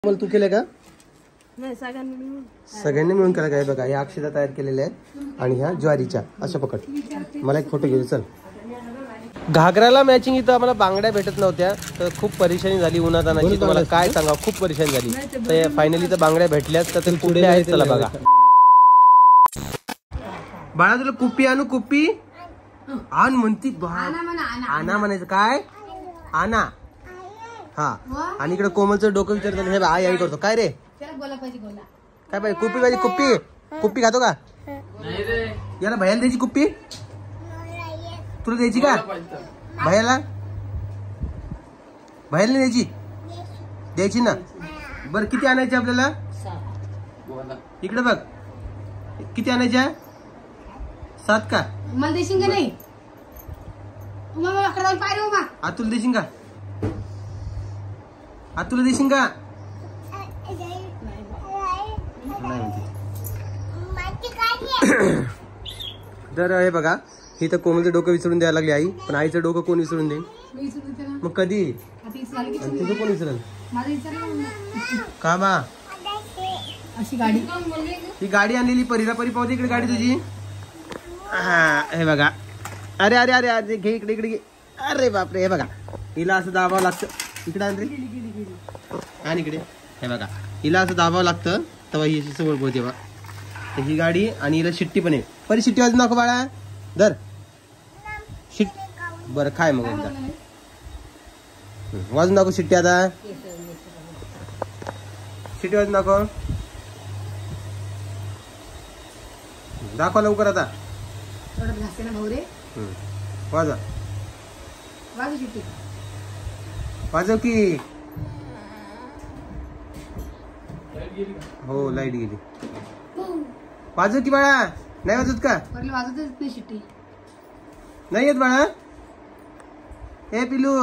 कोमल तू केलं का? नाही, सगळ्यांनी मिळून केलं काय? बघा, ह्या अक्षता तयार केलेल्या आहेत आणि ह्या ज्वारीच्या. अशा पकड, मला एक फोटो घेऊ. चल. घागराला मॅचिंग इथं आम्हाला बांगड्या भेटत नव्हत्या, तर खूप परेशानी झाली उन्हातानाची. तुम्हाला काय सांगा, खूप परेशानी झाली. तर फायनली तर बांगड्या भेटल्यात. तर पुढे आहेत, चला बघा. बाळा तुला कुप्पी आणू? कुप्पी आण म्हणती. आना म्हणायचं काय? आना. हा. आणि इकडे कोमलचं डोकं विचारतं, हे आई आई करतो. काय रे? काय पाहिजे? कुप्पी पाहिजे? कुप्पी कुप्पी खातो का? याला भैयाला द्यायची कुप्पी? तुला द्यायची का भैयाला? भैयाला द्यायची? द्यायची ना. बरं, किती आणायची आपल्याला? इकडे बघ, किती आणायच्या? 7 का? मला देशील का नाही? तुला देशील का? तुला देशील का? तर हे बघा, ही तर कोमलचं डोकं विसरून द्यायला लागली आई. पण आईचं डोकं कोण विसरून देईल? मग कधी? तुझं कोण विसरेल का बा? ही गाडी आणलेली परीला. परी पाहते इकडे गाडी तुझी. हा, हे बघा. अरे अरे अरे अरे, घे इकडे इकडे घे. अरे बापरे, हे बघा, हिला असं दाबावं लागतं. इकडे आण रे. आणि इकडे हे बघा, हिला असं दाबावं लागतं तेव्हा ही समोर पोहते बा. तर ही गाडी आणि हिला शिट्टी पण आहे. परी शिट्टी वाजू नको बाळा. धर शिट. बरं, काय मग एकदा वाजू नको शिट्टी. आता शिट्टी वाजू नको. दाखवा लवकर आता. वाजवा. वाजव की. हो, लाईट गेली. वाजव की बाळा. नाही वाजत का? नाही येत बाळा? हे पिलू.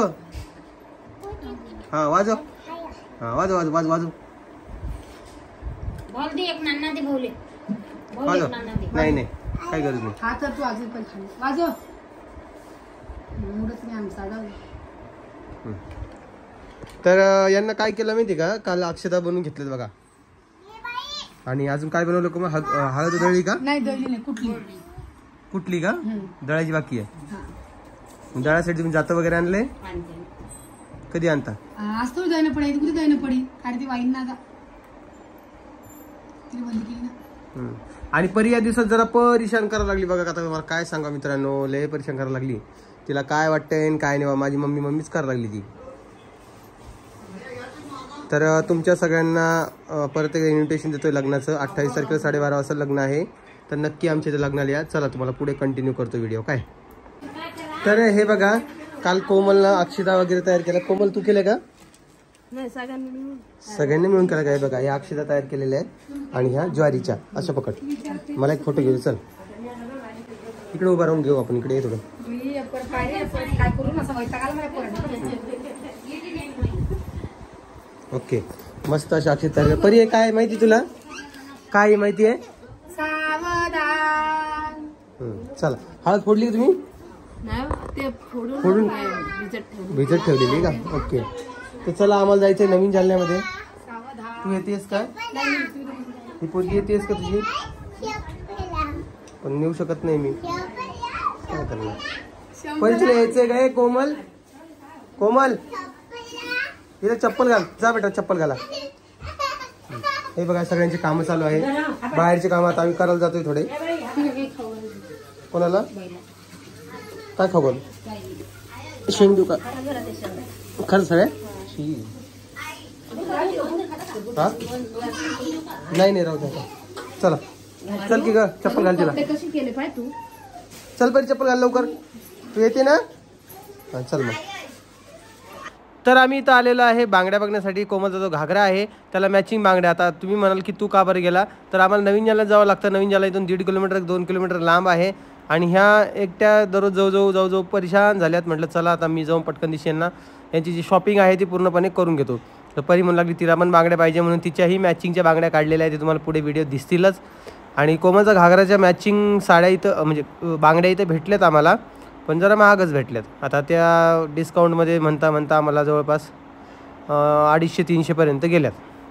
हा, वाजव. हा, वाजव वाजव वाजव वाजव. वाजव. नाही नाही, काही गरज नाही. तर यांना काय केलं माहिती का? काल अक्षता बनवून घेतलेत बघा. आणि अजून काय बनवलं का? मग हळद दळली का? नाही, दळली नाही. कुठली का? दळायची बाकी आहे. दळासाठी तुम्ही जातं वगैरे आणले? कधी आणता? आज तो जायला पडेल. कुठे जायला पडेल? कारण ती वाईन ना. आणि परी या दिवसात जरा परेशान करायला लागली बघा. आता मला काय सांगा मित्रांनो, लय परेशान करायला लागली. तिला काय वाटतंय काय नाही. माझी मम्मीच करायला लागली ती. तर तुमच्या सगळ्यांना परत एक इन्व्हिटेशन देतोय लग्नाचं. 28 तारखेला 12:30 वाजता लग्न आहे. तर नक्की आमच्या इथे लग्नाला या. चला, तुम्हाला पुढे कंटिन्यू करतो व्हिडिओ. काय तर हे बघा, काल कोमलला अक्षता वगैरे तयार केला. कोमल तू केलं का? नाही, सगळ्यांनी मिळून केलं काय? बघा, ह्या अक्षता तयार केलेल्या आहेत आणि ह्या ज्वारीच्या. अशा पकड, मला एक फोटो घेऊ. चल, इकडे उभा राहून घेऊ आपण. इकडे ये थोडं. ओके, मस्त अशा अक्षता तयार. परी काय माहिती तुला? काय माहिती आहे? चला, हळद फोडली का तुम्ही? फोडून भिजत ठेवलेली का? ओके. तर चला, आम्हाला जायचंय नवीन जालन्यामध्ये. तू येतेस का? ही पोरगी येतेस का तुझी? पण नेऊ शकत नाही मी. काय करणार? परीला यायचंय काय? कोमल, कोमल हिला चप्पल घाल. जा बेटा, चप्पल घाला. हे बघा, सगळ्यांची कामं चालू आहे. बाहेरचे काम आता आम्ही करायला जातोय थोडे. कोणाला काय खाऊ? शेंगदू का? खरं सगळ्या हा? नाही नाही, राहू द्या. चला, चल की ग, चप्पल घाल तिला. चल परी, चप्पल घाल लवकर. तू येते ना? चल मग. तर आम्ही इथं आलेलो आहे बांगड्या बघण्यासाठी. कोमलचा जो घागरा आहे त्याला मॅचिंग बांगड्या. आता तुम्ही म्हणाल की तू का बरं गेला? तर आम्हाला नवीन जालन्याला जावं लागतं. नवीन जालना इथून 1.5 किलोमीटर 2 किलोमीटर लांब आहे. आणि ह्या एकट्या दररोज जवळ परेशान झाल्यात. म्हटलं चला आता मी जाऊन पटकन दिशेंना यांची जी शॉपिंग आहे ती पूर्णपणे करून घेतो. तर परी म्हणू लागली तिला पण बांगड्या पाहिजे म्हणून तिच्याही मॅचिंगच्या बांगड्या काढलेल्या आहेत. ते तुम्हाला पुढे व्हिडिओ दिसतीलच. आणि कोमलचा घागराच्या मॅचिंग साड्या इथं म्हणजे बांगड्या इथं भेटल्यात आम्हाला. पण जरा महागच भेटल्यात. आता त्या डिस्काउंटमध्ये म्हणता आम्हाला जवळपास 250-300 पर्यंत गेल्यात.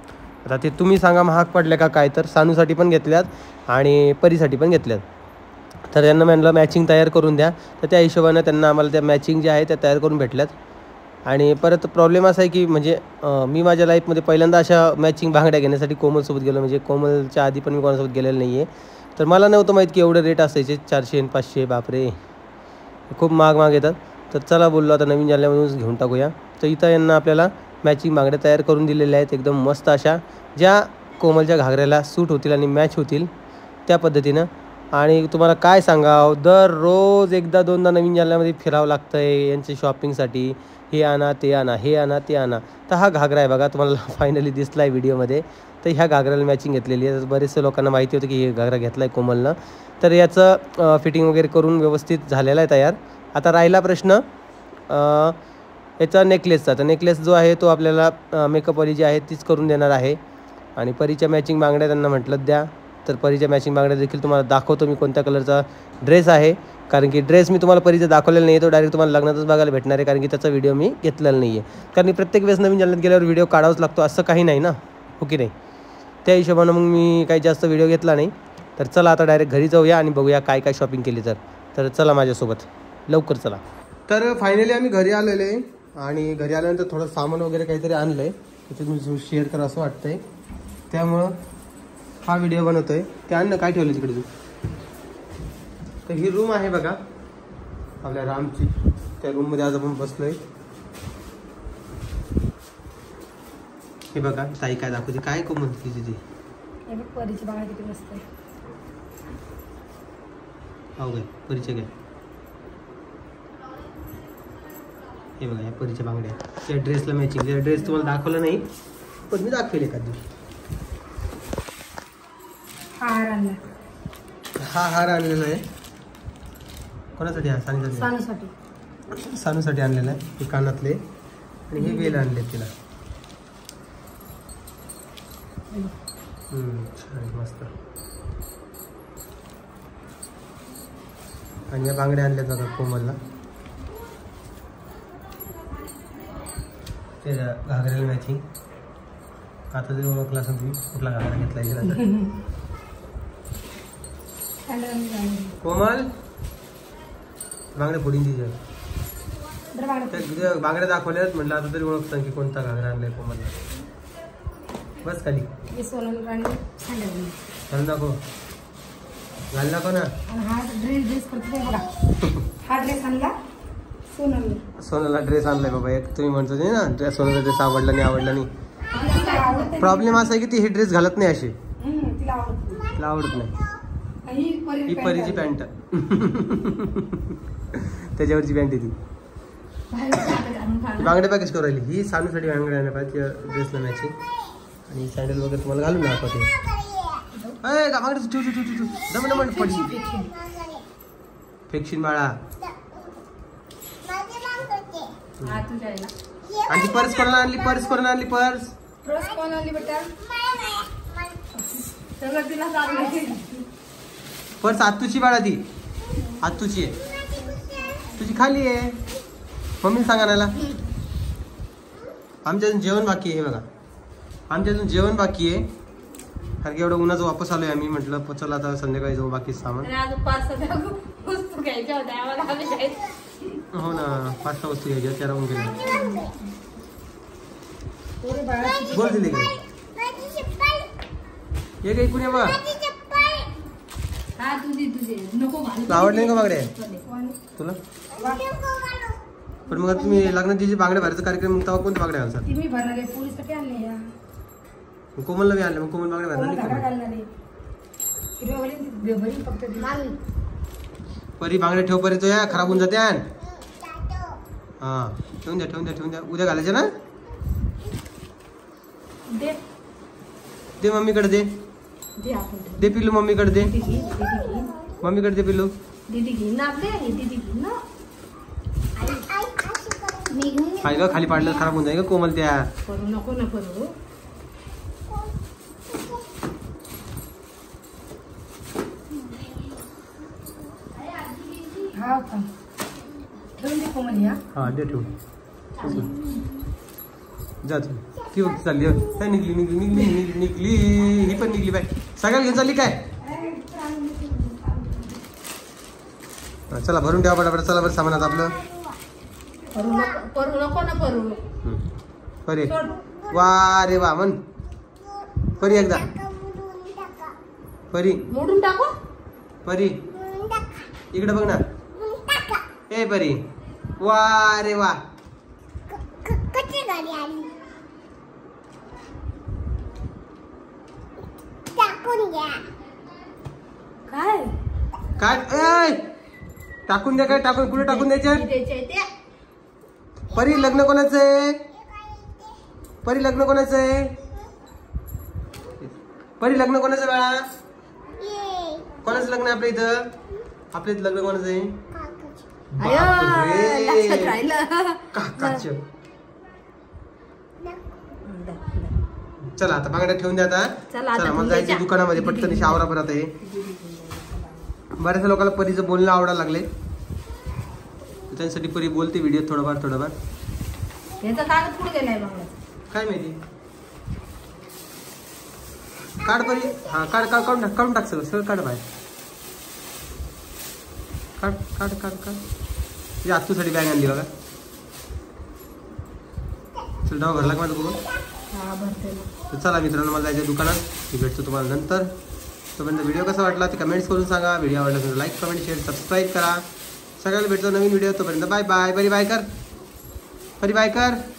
आता ते तुम्ही सांगा महाग पडल्या का काय. तर सानूसाठी पण घेतल्यात आणि परीसाठी पण घेतल्यात. तर त्यांना म्हणलं मॅचिंग तयार करून द्या. तर त्या हिशोबानं त्यांना आम्हाला त्या मॅचिंग ज्या आहे त्या तयार करून भेटल्यात. आणि परत प्रॉब्लेम असा आहे की म्हणजे मी माझ्या लाईफमध्ये पहिल्यांदा अशा मॅचिंग बांगड्या घेण्यासाठी कोमलसोबत गेलो. म्हणजे कोमलच्या आधी पण मी कोणासोबत गेलेलं नाही आहे. तर मला नव्हतं माहीत की एवढे रेट असायचे 400 आणि 500. बापरे, खूप महाग येतात. तर चला बोललो आता नवीन जाल्यामधूनच घेऊन टाकूया. तर इथं यांना आपल्याला मॅचिंग बांगड्या तयार करून दिलेल्या आहेत एकदम मस्त अशा, ज्या कोमलच्या घागऱ्याला सूट होतील आणि मॅच होतील त्या पद्धतीनं. आणि तुम्हाला काय सांगावं, दररोज एकदा दोनदा नवीन जालन्यामध्ये फिरावं लागतं आहे यांच्या शॉपिंगसाठी. हे आणा ते आणा, हे आणा ते आणा. तर हा घागरा आहे बघा, तुम्हाला फायनली दिसला आहे व्हिडिओमध्ये. तर ह्या घागऱ्याला मॅचिंग घेतलेली आहे. बरेचसे लोकांना माहिती होतं की हे घागरा घेतला आहे कोमलनं. तर याचं फिटिंग वगैरे करून व्यवस्थित झालेला आहे तयार. आता राहिला प्रश्न याचा नेकलेसचा. तर नेकलेस जो आहे तो आपल्याला मेकअपवाली जी आहे तीच करून देणार आहे. आणि परीच्या मॅचिंग बांगड्या त्यांना म्हटलं द्या. तर परीच्या मॅचिंग बांगड्या देखील तुम्हाला दाखवतो मी कोणत्या कलरचा ड्रेस आहे. कारण की ड्रेस मी तुम्हाला परीचा दाखवलेला नाही आहे, तो डायरेक्ट तुम्हाला लग्नातच बघायला भेटणार आहे. कारण की त्याचा व्हिडिओ मी घेतलेला नाही आहे. कारण की प्रत्येक वेळेस नवीन जालन्यात गेल्यावर व्हिडिओ काढावाच लागतो असं काही नाही ना, हो की नाही. त्या हिशोबानं मग मी काही जास्त व्हिडिओ घेतला नाही. तर चला आता डायरेक्ट घरी जाऊया आणि बघूया काय काय शॉपिंग केली. तर चला माझ्यासोबत, लवकर चला. तर फायनली आम्ही घरी आलेले आहे. आणि घरी आल्यानंतर थोडं सामान वगैरे काहीतरी आणलं आहे, ते तुम्ही शेअर करा असं वाटतं आहे. त्यामुळं हा व्हिडिओ बनवतो आहे. ते अन्न काय ठेवलं तिकडे तू. तर ही रूम आहे बघा आपल्या रामची. त्या रूममध्ये आज आपण बसलो आहे. हे बघा ताई काय दाखवते, काय म्हणते तिथे. परीची बाळा किती मस्त आहे. हो काय परीच्या काय. हे बघा या परीच्या बांगड्या, त्या ड्रेसला मॅचिंग. त्या ड्रेस तुम्हाला दाखवला नाही पण मी दाखवेल एखाद दिवशी. हार आणला. हा हार आणलेला आहे कोणासाठी. हा सानूसाठी आणलेला आहे. हे कानातले आणि हे वेल आणले तिला. छान मस्त. आणि या बांगड्या आणल्या जातात कोमलला. ते घागऱ्याला मॅचिंग. आता जरी ओळखला असेल तुम्ही कुठला घागरा घेतला आहे. कोमल बांगड्या फोडीन तिच्या बांगड्या दाखवल्यात म्हटलं आता तरी ओळखतं की कोणता घागरा आणलाय कोमलला. बस खाली घालून दाखव, घाल दाखव ना. सोनाला ड्रेस आणलाय बाबा एक. तुम्ही म्हणतो ना सोनाला ड्रेस आवडला नाही. प्रॉब्लेम असा आहे की ती ही ड्रेस घालत नाही अशी, तिला आवडत नाही. ही परीची पॅन्ट त्याच्यावरची पॅन्ट आहे ती. बांगडे पॅकेज करू राहिली. ही सानूसाठी बांगडे आणल्या पाहिजे ड्रेसला मॅचिंग. आणि सँडल वगैरे तुम्हाला घालून दाखवते. फेक्शिन बाळा. आणि पर्स कोणाला आणली. पर्स आत्तूची बाळा. ती आत्तूची आहे, तुझी खाली आहे. मम्मी सांगा नाला. आमच्या अजून जेवण बाकी आहे. बघा आमच्या अजून जेवण बाकी आहे. कारण की एवढं उन्हाचं वापस आलोय आम्ही. म्हटलं चला आता संध्याकाळी जाऊ बाकी सामान. हो ना 5-6 वस्तू घ्यायच्या त्या राहून गेल्या. बोल दिली का हे काही पुणे बघा. आवडले का बांगडे तुला. पण मग तुम्ही लग्नात जी बांगड्या भरायचा कार्यक्रम तेव्हा कोणत्या बांगड्या घालतात. कोमलला बी आणलं. मग कोमल बांगड्या भरणार. परी बांगड्या ठेव परी तो या खराब होऊन जाते. हा ठेवून द्या. उद्या घालायचे ना. दे मम्मीकडे दे पिल्लू. मम्मीकडे दे पिल्लू. काय ग खाली पाडलं खराब होऊन जाईल का कोमल. त्या नको ना करू. ठेवून दे कोमल. हा दे ठेवून जा तुम्ही. ती बघ चालली काय निघली निघली निघली निघली निघली ही पण निघली बाय सगळ्याला घेऊन चालली काय चला भरून ठेवा पटापट चला बरं सामान आता आपलं परू नको ना परू परी वा रे वा म्हण परी एकदा परी मोडून टाकू परी इकडे बघ ना ए परी वा रे वा कच्ची गाडी आली टाकून घ्या काय काय टाकून द्या काय टाकून कुठे टाकून द्यायचे परी लग्न कोणाचं आहे परी लग्न कोणाचं आहे परी लग्न कोणाचं बाळा कोणाचं लग्न आहे आपल्या इथं आपल्या इथं लग्न कोणाचं आहे लक्षात राहिलं काकाचं चला आता बांगड्या ठेवून द्या आता चला मला जायचं दुकानामध्ये पटकन आवरा परत आहे बऱ्याचशा लोकांना परीचं बोलणं आवडायला लागले त्यांसाठी परी बोलते व्हिडिओ थोडंफार याचा कागद कुठे गेलाय बाबा काय माहिती काढ परी हा काढून टाक सगळं काढ बाहेर काढ तुझ्या आतूसाठी बॅग आणली बघा चल डाव भरला का माझं बघून हा भरते तर चला मित्रांनो मला जायचं दुकानात मी भेटतो तुम्हाला नंतर तोपर्यंत व्हिडिओ कसा वाटला ते कमेंट्स करून सांगा व्हिडिओ आवडला तर लाईक कमेंट शेअर सबस्क्राईब करा सगळ्याला भेटतो नवीन व्हिडिओ तोपर्यंत बाय बाय परी बाय कर